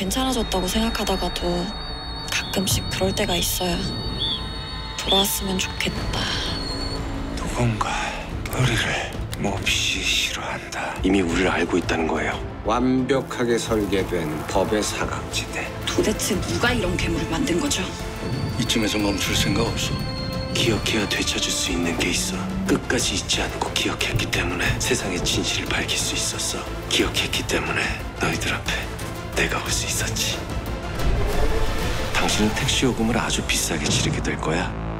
괜찮아졌다고 생각하다가도 가끔씩 그럴 때가 있어요. 돌아왔으면 좋겠다. 누군가 우리를 몹시 싫어한다. 이미 우리를 알고 있다는 거예요. 완벽하게 설계된 법의 사각지대. 도대체 누가 이런 괴물을 만든 거죠? 이쯤에서 멈출 생각 없어? 기억해야 되찾을 수 있는 게 있어. 끝까지 잊지 않고 기억했기 때문에 세상의 진실을 밝힐 수 있었어. 기억했기 때문에 너희들 앞에 내가 올 수 있었지. 당신은 택시 요금을 아주 비싸게 치르게 될 거야.